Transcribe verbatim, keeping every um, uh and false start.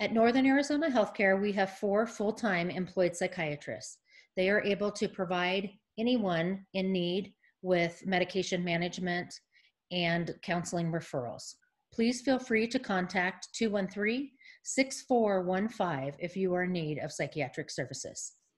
At Northern Arizona Healthcare, we have four full-time employed psychiatrists. They are able to provide anyone in need with medication management and counseling referrals. Please feel free to contact two one three, six four one five if you are in need of psychiatric services.